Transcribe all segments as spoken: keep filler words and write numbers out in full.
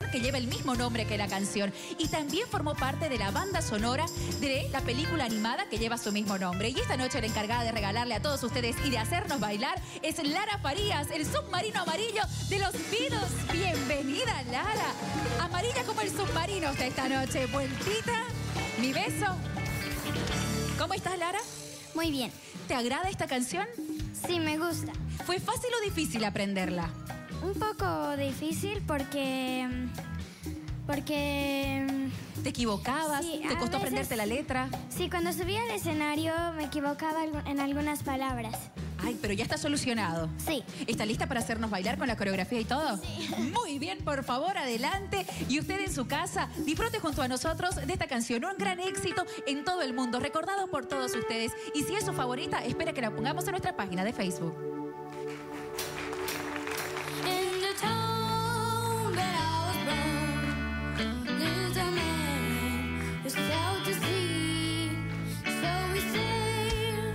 que lleva el mismo nombre que la canción. Y también formó parte de la banda sonora de la película animada que lleva su mismo nombre. Y esta noche la encargada de regalarle a todos ustedes y de hacernos bailar es Lara Farías, el submarino amarillo de los Beatles. Bienvenida, Lara. Amarilla como el submarino usted esta noche. Vueltita, mi beso. ¿Cómo estás, Lara? Muy bien. ¿Te agrada esta canción? Sí, me gusta. ¿Fue fácil o difícil aprenderla? Un poco difícil porque... Porque... ¿Te equivocabas? Sí, ¿Te a costó veces- aprenderte la letra? Sí, cuando subía al escenario me equivocaba algu- en algunas palabras. Ay, pero ya está solucionado. Sí. ¿Está lista para hacernos bailar con la coreografía y todo? Sí. Muy bien, por favor, adelante. Y usted en su casa, disfrute junto a nosotros de esta canción. Un gran éxito en todo el mundo, recordado por todos ustedes. Y si es su favorita, espera que la pongamos en nuestra página de Facebook. In the town that I was born, lives a man who's out to sea. So we sail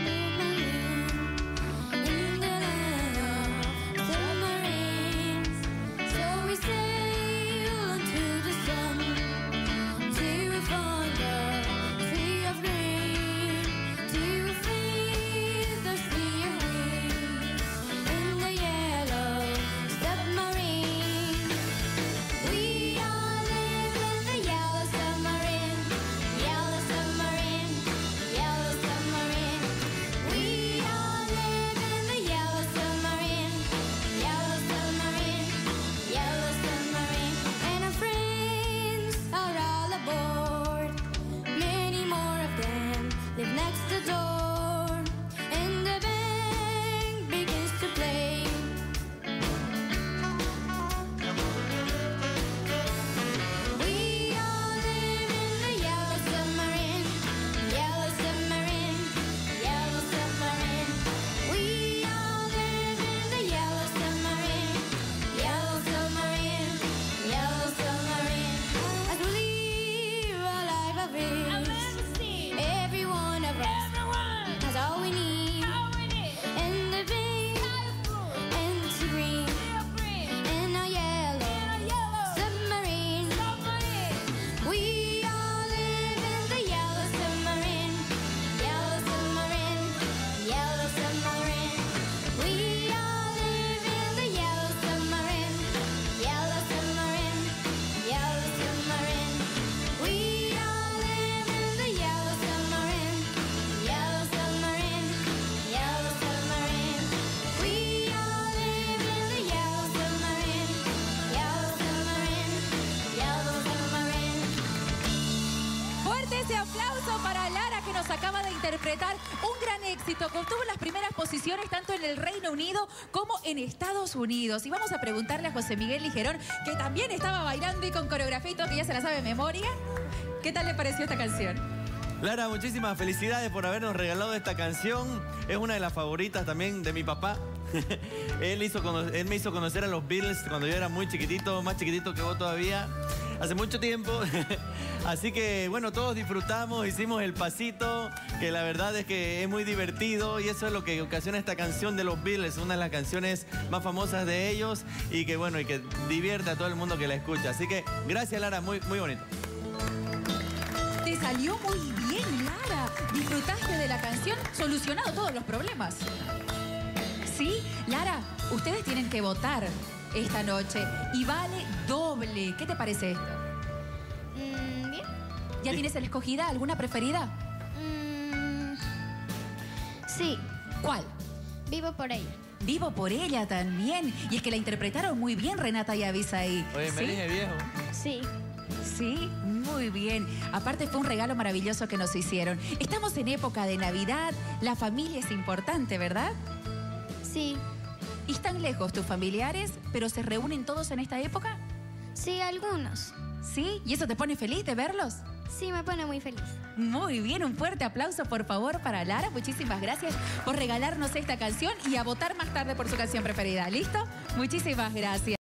in the land of submarines. So we sail unto the sun, till we find the sea of green, till we feel the sea of wings. In the yellow submarine, we all live in the yellow submarine, yellow submarine, yellow submarine. We all live in the yellow submarine, yellow submarine, yellow submarine. And our friends are all aboard. Many more of them live next door, and the band begins to play. We all live in the yellow submarine, yellow submarine, yellow submarine. We all live in the yellow submarine, yellow submarine, yellow submarine. As we live a life of ease, every one of us has all we need. And the big and the green and a yellow submarine. We all live in the yellow submarine, yellow submarine, yellow submarine. We all live in the yellow submarine, yellow submarine, yellow submarine. We all live in the yellow submarine, yellow submarine, yellow submarine. We all live in the yellow submarine, yellow submarine, yellow submarine. Fuerte ese aplauso para Lara, que nos acaba de interpretar un gran éxito, que obtuvo las primeras posiciones tanto en el Reino Unido como en Estados Unidos. Y vamos a preguntarle a José Miguel Ligerón, que también estaba bailando y con coreografía y todo, que ya se la sabe de memoria. ¿Qué tal le pareció esta canción? Lara, muchísimas felicidades por habernos regalado esta canción. Es una de las favoritas también de mi papá. él, hizo cono- él me hizo conocer a los Beatles cuando yo era muy chiquitito, más chiquitito que vos todavía, hace mucho tiempo. Así que, bueno, todos disfrutamos, hicimos el pasito, que la verdad es que es muy divertido y eso es lo que ocasiona esta canción de los Beatles, una de las canciones más famosas de ellos y que, bueno, y que divierte a todo el mundo que la escucha. Así que, gracias, Lara, muy, muy bonito. Te salió muy bien, Lara. Disfrutaste de la canción, solucionado todos los problemas. Sí, Lara, ustedes tienen que votar esta noche y vale doble. ¿Qué te parece esto? Mm, bien. ¿Ya tienes la escogida? ¿Alguna preferida? Mm, sí, ¿Cuál? vivo por ella. Vivo por ella también. Y es que la interpretaron muy bien Renata y Abisaí. Oye, me ¿Sí? dije viejo. Sí. Sí, muy bien. Aparte fue un regalo maravilloso que nos hicieron. Estamos en época de Navidad, la familia es importante, ¿verdad? Sí. ¿Y están lejos tus familiares, pero se reúnen todos en esta época? Sí, algunos. ¿Sí? ¿Y eso te pone feliz de verlos? Sí, me pone muy feliz. Muy bien, un fuerte aplauso por favor para Lara. Muchísimas gracias por regalarnos esta canción y a votar más tarde por su canción preferida. ¿Listo? Muchísimas gracias.